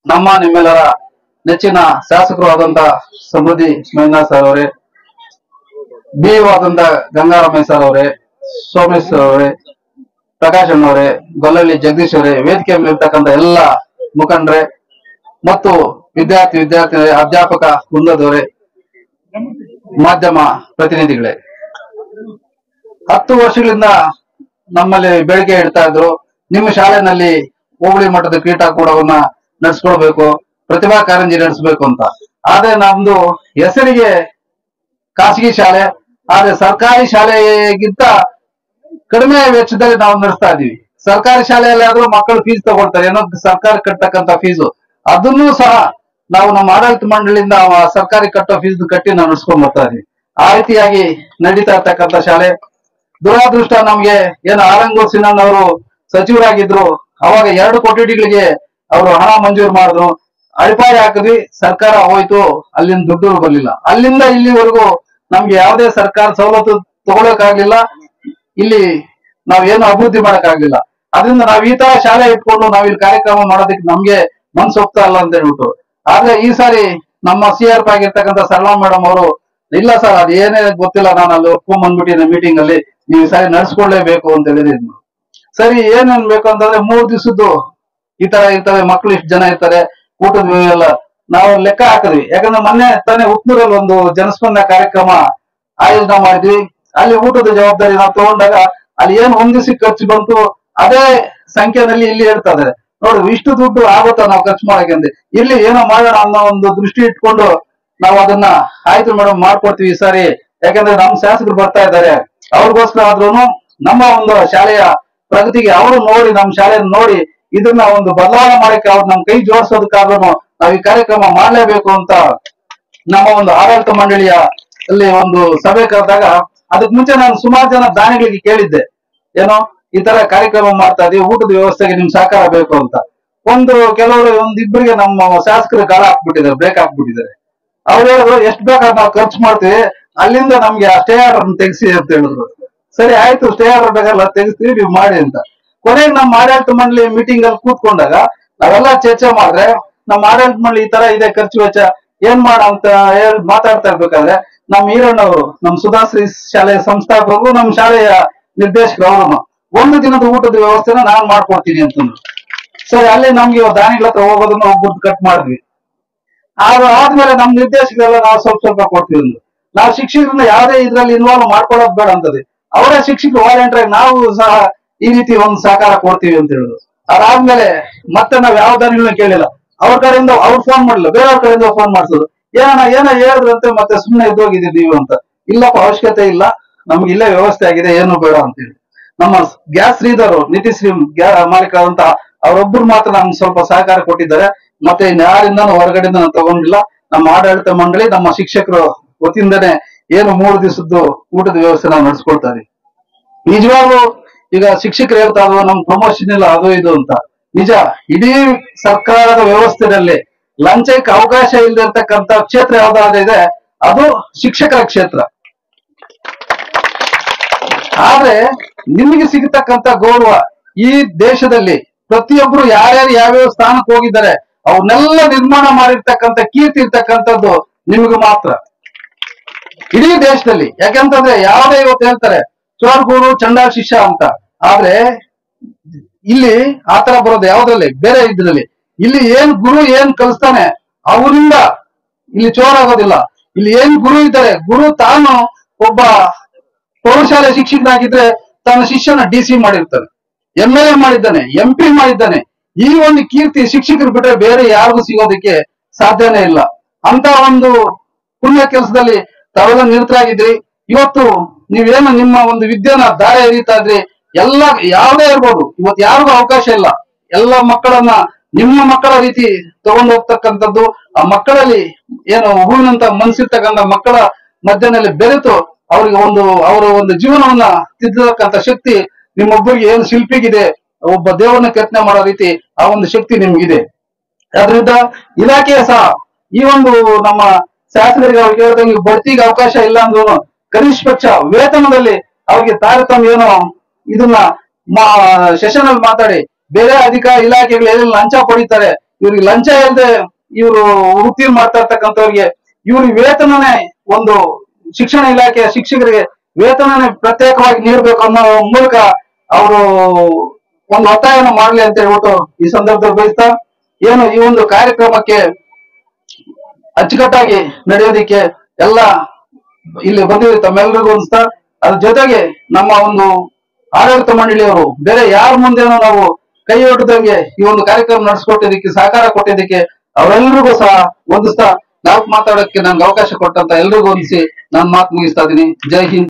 ನಿಮ್ಮೆಲ್ಲರ ನೆಚ್ಚಿನ ಶಾಸಕರು ಆದಂತ ಸಮೃದ್ಧಿ ಮಂಜುನಾಥ್ ಸರ್ ಅವರೇ, BO ಆದಂತ ಗಂಗಾರಾಮಯ್ಯ ಸರ್ ಅವರೇ, ಸೋಮೇಶ್ ಸರ್ ಅವರೇ, ಪ್ರಕಾಶ್ ಅಣ್ಣವರೇ, ಗೊಲ್ಲಳ್ಳಿ ಜಗದೀಶ್ ಅವರೇ, ವೇದಿಕೆ ಮೇಲಿರ್ತಕ್ಕಂಥ ಎಲ್ಲ ಮುಖಂಡರೇ ಮತ್ತು ವಿದ್ಯಾರ್ಥಿ ಅಧ್ಯಾಪಕ ವೃಂದದವರೇ, ಮಾಧ್ಯಮ ಪ್ರತಿನಿಧಿಗಳೇ, 10 ವರ್ಷಗಳಿಂದ ನಮ್ಮಲ್ಲಿ ಬೇಡಿಕೆ ಇಡ್ತಾ ಇದ್ರು, ನಿಮ್ಮ ಶಾಲೆನಲ್ಲಿ ಹೋಬಳಿ ಮಟ್ಟದ ಕ್ರೀಡಾಕೂಟವನ್ನ ನಡೆಸ್ಕೊಳ್ಬೇಕು, ಪ್ರತಿಭಾ ಕಾರಂಜಿ ನಡೆಸಬೇಕು ಅಂತ. ಆದ್ರೆ ನಮ್ದು ಹೆಸರಿಗೆ ಖಾಸಗಿ ಶಾಲೆ, ಆದ್ರೆ ಸರ್ಕಾರಿ ಶಾಲೆಗಿಂತ ಕಡಿಮೆ ವೆಚ್ಚದಲ್ಲಿ ನಾವು ನಡೆಸ್ತಾ ಇದೀವಿ. ಸರ್ಕಾರಿ ಶಾಲೆಯಲ್ಲಿ ಆದ್ರೂ ಮಕ್ಕಳು ಫೀಸ್ ತಗೊಳ್ತಾರೆ, ಏನೋ ಸರ್ಕಾರ ಕಟ್ಟತಕ್ಕಂತ ಫೀಸು, ಅದನ್ನೂ ಸಹ ನಾವು ನಮ್ಮ ಆಡಳಿತ ಮಂಡಳಿಯಿಂದ ಸರ್ಕಾರಿ ಕಟ್ಟೋ ಫೀಸ್ ಕಟ್ಟಿ ನಾವು ನಡೆಸ್ಕೊಂಡ್ ಬರ್ತಾ ಇದೀವಿ. ಆ ರೀತಿಯಾಗಿ ನಡೀತಾ ಇರ್ತಕ್ಕಂಥ ಶಾಲೆ. ದುರಾದೃಷ್ಟ ನಮ್ಗೆ ಏನು ಆರಂಗೂರ್ ಸಿನ್ನನ್ ಅವರು ಸಚಿವರಾಗಿದ್ರು, ಅವಾಗ 2 ಕೊಠಡಿಗಳಿಗೆ ಅವರು ಹಣ ಮಂಜೂರು ಮಾಡಿದ್ರು, ಅಡಿಪಾಯ ಹಾಕಿದ್ವಿ, ಸರ್ಕಾರ ಹೋಯ್ತು, ಅಲ್ಲಿಂದ ದುಡ್ಡು ಬರ್ಲಿಲ್ಲ. ಅಲ್ಲಿಂದ ಇಲ್ಲಿವರೆಗೂ ನಮ್ಗೆ ಯಾವುದೇ ಸರ್ಕಾರ ಸವಲತ್ತು ತಗೊಳಕ್ಕಾಗ್ಲಿಲ್ಲ, ಇಲ್ಲಿ ನಾವೇನು ಅಭಿವೃದ್ಧಿ ಮಾಡಕ್ಕಾಗ್ಲಿಲ್ಲ. ಅದರಿಂದ ನಾವ್ ಈ ತರ ಶಾಲೆ ಇಟ್ಕೊಂಡು ನಾವ್ ಇಲ್ಲಿ ಕಾರ್ಯಕ್ರಮ ಮಾಡೋದಕ್ಕೆ ನಮ್ಗೆ ಮನ್ಸು ಹೋಗ್ತಾ ಇಲ್ಲ ಅಂತ ಹೇಳ್ಬಿಟ್ಟು, ಆದ್ರೆ ಈ ಸಾರಿ ನಮ್ಮ CRP ಆಗಿರ್ತಕ್ಕಂಥ ಸರಳಾ ಮೇಡಮ್ ಅವರು, ಇಲ್ಲ ಸರ್ ಅದ್ ಏನೇ ಗೊತ್ತಿಲ್ಲ, ನಾನು ಅಲ್ಲಿ ಒಪ್ಕೊಂಡ್ ಬಂದ್ಬಿಟ್ಟಿದ್ದೆ ಮೀಟಿಂಗ್ ಅಲ್ಲಿ, ನೀವು ಈ ಸಾರಿ ನಡ್ಸ್ಕೊಳ್ಳೇಬೇಕು ಅಂತ ಹೇಳಿದ್ರು. ಸರಿ, ಏನೇನ್ ಬೇಕು ಅಂತಂದ್ರೆ 3 ದಿವಸದ್ದು ಈ ತರ ಇರ್ತವೆ, ಮಕ್ಳು ಇಷ್ಟು ಜನ ಇರ್ತಾರೆ, ಊಟದ ಎಲ್ಲ ನಾವು ಲೆಕ್ಕ ಹಾಕಿದ್ವಿ. ಯಾಕಂದ್ರೆ ಮೊನ್ನೆ ತಾನೇ ಉತ್ನೂರಲ್ಲಿ ಒಂದು ಜನಸ್ಪಂದನ ಕಾರ್ಯಕ್ರಮ ಆಯೋಜನೆ ಮಾಡಿದ್ವಿ. ಅಲ್ಲಿ ಊಟದ ಜವಾಬ್ದಾರಿ ನಾವು ತಗೊಂಡಾಗ ಅಲ್ಲಿ ಏನ್ 1 ದಿವಸಕ್ಕೆ ಖರ್ಚು ಬಂತು ಅದೇ ಸಂಖ್ಯೆನಲ್ಲಿ ಇಲ್ಲಿ ಹೇಳ್ತಾ ಇದಾರೆ. ನೋಡು, ಇಷ್ಟು ದುಡ್ಡು ಆಗುತ್ತಾ ನಾವು ಖರ್ಚು ಮಾಡಕ್ಕೆ, ಇಲ್ಲಿ ಏನೋ ಮಾಡೋಣ ಅನ್ನೋ ಒಂದು ದೃಷ್ಟಿ ಇಟ್ಕೊಂಡು ನಾವು ಅದನ್ನ ಆಯ್ತು ಮೇಡಮ್ ಮಾಡ್ಕೊಡ್ತೀವಿ ಈ ಸಾರಿ, ಯಾಕಂದ್ರೆ ನಮ್ ಶಾಸಕರು ಬರ್ತಾ ಇದ್ದಾರೆ, ಅವ್ರಿಗೋಸ್ಕರ ಆದ್ರೂ ನಮ್ಮ ಒಂದು ಶಾಲೆಯ ಪ್ರಗತಿಗೆ ಅವರು ನೋಡಿ, ನಮ್ಮ ಶಾಲೆಯನ್ನು ನೋಡಿ ಇದನ್ನ ಒಂದು ಬದಲಾವಣೆ ಮಾಡಕ್ಕೆ ಅವ್ರು ನಮ್ ಕೈ ಜೋಡಿಸೋದಕ್ಕಾದ್ರೂ ನಾವು ಈ ಕಾರ್ಯಕ್ರಮ ಮಾಡ್ಲೇಬೇಕು ಅಂತ ನಮ್ಮ ಒಂದು ಆಡಳಿತ ಮಂಡಳಿಯ ಅಲ್ಲಿ ಒಂದು ಸಭೆ ಕರೆದಾಗ, ಅದಕ್ ಮುಂಚೆ ನಾನು ಸುಮಾರು ಜನ ದಾನಿಗಳಿಗೆ ಕೇಳಿದ್ದೆ, ಏನೋ ಈ ತರ ಕಾರ್ಯಕ್ರಮ ಮಾಡ್ತಾ ಇದೀವಿ, ಊಟದ ವ್ಯವಸ್ಥೆಗೆ ನಿಮ್ ಸಹಕಾರ ಬೇಕು ಅಂತ. ಕೆಲವರು ಒಂದಿಬ್ಬರಿಗೆ ನಮ್ಮ ಶಾಸಕರು ಗಾಳ ಹಾಕ್ಬಿಟ್ಟಿದ್ದಾರೆ, ಬ್ರೇಕ್ ಹಾಕ್ಬಿಟ್ಟಿದ್ದಾರೆ. ಅವ್ರು ಹೇಳಿದ್ರು, ಎಷ್ಟ್ ಬೇಕಾದ್ರೆ ನಾವು ಖರ್ಚು ಮಾಡ್ತೀವಿ, ಅಲ್ಲಿಂದ ನಮ್ಗೆ ಆ ಸ್ಟೇ ಆರ್ಡರ್ ತೆಗಿಸಿ ಅಂತ ಹೇಳಿದ್ರು. ಸರಿ ಆಯ್ತು, ಸ್ಟೇ ಆರ್ಡರ್ ಬೇಕಾಗಲ್ಲ ತೆಗಿಸ್ತೀವಿ, ನೀವು ಮಾಡಿ ಅಂತ. ಕೊನೆಗೆ ನಮ್ಮ ಆಡಳಿತ ಮಂಡಳಿ ಮೀಟಿಂಗ್ ಅಲ್ಲಿ ಕೂತ್ಕೊಂಡಾಗ ನಾವೆಲ್ಲ ಚರ್ಚೆ ಮಾಡಿದ್ರೆ, ನಮ್ಮ ಆಡಳಿತ ಮಂಡಳಿ ಈ ತರ ಇದೆ, ಖರ್ಚು ವೆಚ್ಚ ಏನ್ ಮಾಡ ಅಂತ ಹೇಳಿ ಮಾತಾಡ್ತಾ ಇರ್ಬೇಕಾದ್ರೆ, ನಮ್ಮ ಈರಣ್ಣವರು, ನಮ್ಮ ಸುಧಾಶ್ರೀ ಶಾಲೆಯ ಸಂಸ್ಥಾಪಕರು, ನಮ್ಮ ಶಾಲೆಯ ನಿರ್ದೇಶಕರು, ಅವರು 1 ದಿನದ ಊಟದ ವ್ಯವಸ್ಥೆನ ನಾನ್ ಮಾಡ್ಕೊಡ್ತೀನಿ ಅಂತಂದ್ರು. ಸರಿ, ಅಲ್ಲಿ ನಮ್ಗೆ ದಾನಿಗಳ ಹತ್ರ ಹೋಗೋದನ್ನ ಒಬ್ಬರು ಕಟ್ ಮಾಡಿದ್ವಿ. ಆದ್ಮೇಲೆ ನಮ್ ನಿರ್ದೇಶಕರೆಲ್ಲ ನಾವು ಸ್ವಲ್ಪ ಕೊಡ್ತೀವಿ ಅಂದ್ರು. ನಾವು ಶಿಕ್ಷಕರನ್ನ ಯಾವ್ದೇ ಇದ್ರಲ್ಲಿ ಇನ್ವಾಲ್ವ್ ಮಾಡ್ಕೊಳ್ಳೋದು ಬೇಡ ಅಂತದೆ, ಅವರೇ ಶಿಕ್ಷಕರು ವಾಲಂಟಿಯರ್ ಆಗಿ ನಾವು ಸಹ ಈ ರೀತಿ ಒಂದು ಸಹಕಾರ ಕೊಡ್ತೀವಿ ಅಂತ ಹೇಳಿದ್ರು. ಅದಾದ್ಮೇಲೆ ಮತ್ತೆ ನಾವ್ ಯಾವ ದಾನಿಗಳನ್ನ ಕೇಳಿಲ್ಲ, ಅವ್ರ ಕಡೆಯಿಂದ ಅವ್ರು ಫೋನ್ ಮಾಡಿಲ್ಲ, ಬೇರೆಯವ್ರ ಕಡೆಯಿಂದ ಫೋನ್ ಮಾಡ್ಸೋದು, ಏನೋ ಹೇಳಿದ್ರಂತೆ, ಮತ್ತೆ ಸುಮ್ಮನೆ ಇದ್ದೋಗಿದ್ದೀವಿ ನೀವು ಅಂತ. ಇಲ್ಲಪ್ಪ, ಅವಶ್ಯಕತೆ ಇಲ್ಲ, ನಮ್ಗೆ ಇಲ್ಲೇ ವ್ಯವಸ್ಥೆ ಆಗಿದೆ, ಏನು ಬೇಡ ಅಂತ ಹೇಳಿ ನಮ್ಮ ಗ್ಯಾಸ್ ಶ್ರೀಧರ್, ನಿತಿಶ್ರೀ ಮಾಲೀಕರಾದಂತ ಅವರೊಬ್ಬರು ಮಾತ್ರ ನಮ್ಗೆ ಸ್ವಲ್ಪ ಸಹಕಾರ ಕೊಟ್ಟಿದ್ದಾರೆ. ಮತ್ತೆ ಯಾರಿಂದನೂ ಹೊರಗಡೆಯಿಂದ ನಾವು ತಗೊಂಡಿಲ್ಲ. ನಮ್ಮ ಆಡಳಿತ ಮಂಡಳಿ, ನಮ್ಮ ಶಿಕ್ಷಕರು ವತಿಯಿಂದನೇ ಏನು 3 ದಿವಸದ್ದು ಊಟದ ವ್ಯವಸ್ಥೆ ನಾವು ನಡೆಸ್ಕೊಳ್ತಾ ಇದೀವಿ. ನಿಜವಾಗ್ಲೂ ಈಗ ಶಿಕ್ಷಕರು ಹೇಳ್ತಾ ಇದ್ರು, ನಮ್ ಪ್ರಮೋಷನ್ ಇಲ್ಲ ಅದು ಇದು ಅಂತ. ನಿಜ, ಇಡೀ ಸರ್ಕಾರದ ವ್ಯವಸ್ಥೆಯಲ್ಲಿ ಲಂಚಕ್ಕೆ ಅವಕಾಶ ಇಲ್ಲದಿರ್ತಕ್ಕಂಥ ಕ್ಷೇತ್ರ ಯಾವ್ದಾದ್ರು ಇದೆ ಅದು ಶಿಕ್ಷಕರ ಕ್ಷೇತ್ರ. ಆದ್ರೆ ನಿಮಗೆ ಸಿಗತಕ್ಕಂತ ಗೌರವ ಈ ದೇಶದಲ್ಲಿ ಪ್ರತಿಯೊಬ್ರು ಯಾರ್ಯಾರು ಯಾವ್ಯಾವ ಸ್ಥಾನಕ್ಕೆ ಹೋಗಿದ್ದಾರೆ ಅವನ್ನೆಲ್ಲ ನಿರ್ಮಾಣ ಮಾಡಿರ್ತಕ್ಕಂಥ ಕೀರ್ತಿ ಇರ್ತಕ್ಕಂಥದ್ದು ನಿಮ್ಗೆ ಮಾತ್ರ ಇಡೀ ದೇಶದಲ್ಲಿ. ಯಾಕಂತಂದ್ರೆ ಯಾವ್ದೇ ಇವತ್ತು ಹೇಳ್ತಾರೆ ಚೋರ್ಗೂರು ಚಂಡಾಲ್ ಶಿಷ್ಯ ಅಂತ, ಆದ್ರೆ ಇಲ್ಲಿ ಆತರ ಬರೋದು ಯಾವ್ದ್ರಲ್ಲಿ, ಬೇರೆ ಇದ್ರಲ್ಲಿ. ಇಲ್ಲಿ ಏನ್ ಗುರು ಏನ್ ಕಲಿಸ್ತಾನೆ ಅವರಿಂದ ಇಲ್ಲಿ ಚೋರ್ ಆಗೋದಿಲ್ಲ. ಇಲ್ಲಿ ಏನ್ ಗುರು ಇದ್ದಾರೆ, ಗುರು ತಾನು ಒಬ್ಬ ಪ್ರೌಢಶಾಲೆ ಶಿಕ್ಷಕನಾಗಿದ್ರೆ ತನ್ನ ಶಿಷ್ಯನ DC ಮಾಡಿರ್ತಾನೆ, MLA ಮಾಡಿದ್ದಾನೆ, MP ಮಾಡಿದ್ದಾನೆ. ಈ ಒಂದು ಕೀರ್ತಿ ಶಿಕ್ಷಕರು ಬಿಟ್ರೆ ಬೇರೆ ಯಾರಿಗೂ ಸಿಗೋದಕ್ಕೆ ಸಾಧ್ಯನೇ ಇಲ್ಲ. ಅಂತ ಒಂದು ಪುಣ್ಯ ಕೆಲಸದಲ್ಲಿ ತಾವೆಲ್ಲ ನಿರತರಾಗಿದ್ರಿ. ಇವತ್ತು ನೀವೇನು ನಿಮ್ಮ ಒಂದು ವಿದ್ಯೆನ ದಾರಿ ಎರೀತಾ ಇದ್ರಿ, ಎಲ್ಲ ಯಾವ್ದೇ ಇರ್ಬೋದು, ಇವತ್ತು ಯಾರಿಗೂ ಅವಕಾಶ ಇಲ್ಲ. ಎಲ್ಲ ಮಕ್ಕಳನ್ನ ನಿಮ್ಮ ಮಕ್ಕಳ ರೀತಿ ತಗೊಂಡು ಹೋಗ್ತಕ್ಕಂಥದ್ದು, ಆ ಮಕ್ಕಳಲ್ಲಿ ಏನು ಹೂವಿನಂತ ಮನ್ಸಿರ್ತಕ್ಕಂಥ ಮಕ್ಕಳ ಮಧ್ಯದಲ್ಲಿ ಬೆರೆತು ಅವ್ರಿಗೆ ಅವರ ಒಂದು ಜೀವನವನ್ನ ತಿದ್ದತಕ್ಕಂಥ ಶಕ್ತಿ ನಿಮ್ಮೊಬ್ಬರಿಗೆ ಏನು ಶಿಲ್ಪಿಗಿದೆ, ಒಬ್ಬ ದೇವರನ್ನ ಕೆತ್ತನೆ ಮಾಡೋ ರೀತಿ ಆ ಒಂದು ಶಕ್ತಿ ನಿಮ್ಗಿದೆ. ಅದರಿಂದ ಇಲಾಖೆಯ ಸಹ ಈ ಒಂದು ನಮ್ಮ ಶಾಸಕರಿಗೆ ಅವ್ರಿಗೆ ಹೇಳಿದಂಗೆ ಬಡ್ತಿಗೆ ಅವಕಾಶ ಇಲ್ಲ ಅಂದ್ರೂ ಕನಿಷ್ಠ ಪಕ್ಷ ವೇತನದಲ್ಲಿ ಅವ್ರಿಗೆ ತಾರತಮ್ಯ ಏನೋ ಇದನ್ನ ಸೆಷನ್ ಅಲ್ಲಿ ಮಾತಾಡಿ, ಬೇರೆ ಇಲಾಖೆಗಳು ಏನೆಲ್ಲ ಲಂಚ ಪಡಿತಾರೆ ಇವ್ರಿಗೆ ಲಂಚ ಇಲ್ಲದೆ ಇವರು ವೃತ್ತಿ ಮಾಡ್ತಾ ಇರ್ತಕ್ಕಂಥವ್ರಿಗೆ ಇವ್ರಿಗೆ ವೇತನನೇ ಒಂದು ಶಿಕ್ಷಣ ಇಲಾಖೆಯ ಶಿಕ್ಷಕರಿಗೆ ವೇತನನೇ ಪ್ರತ್ಯೇಕವಾಗಿ ನೀಡಬೇಕು ಅನ್ನೋ ಮೂಲಕ ಅವರು ಒಂದು ಒತ್ತಾಯವನ್ನು ಮಾಡ್ಲಿ ಅಂತ ಹೇಳ್ಬಿಟ್ಟು ಈ ಸಂದರ್ಭದಲ್ಲಿ ಬಯಸ್ತಾ ಏನು ಈ ಒಂದು ಕಾರ್ಯಕ್ರಮಕ್ಕೆ ಅಚ್ಚುಕಟ್ಟಾಗಿ ನಡೆಯೋದಿಕ್ಕೆ ಎಲ್ಲ ಇಲ್ಲಿ ಬಂದಿದೆ ತಮ್ಮೆಲ್ಲರಿಗೂ ಅನ್ಸ್ತಾ ಅದ್ರ ಜೊತೆಗೆ ನಮ್ಮ ಒಂದು ಆಡಳಿತ ಮಂಡಳಿಯವರು ಬೇರೆ ಯಾರ ಮುಂದೆನೂ ನಾವು ಕೈ ಒಡ್ದಂಗೆ ಈ ಒಂದು ಕಾರ್ಯಕ್ರಮ ನಡೆಸ್ಕೊಟ್ಟಿದ್ದಕ್ಕೆ ಸಹಕಾರ ಕೊಟ್ಟಿದ್ದಕ್ಕೆ ಅವರೆಲ್ಲರಿಗೂ ಸಹ ವಂದಿಸ್ತಾ ನಾಲ್ಕು ಮಾತಾಡೋಕ್ಕೆ ನನ್ಗೆ ಅವಕಾಶ ಕೊಟ್ಟಂತ ಎಲ್ರಿಗೂ ಹೊಂದಿಸಿ ನಾನು ಮಾತು ಮುಗಿಸ್ತಾ ಇದ್ದೀನಿ. ಜೈ ಹಿಂದ್.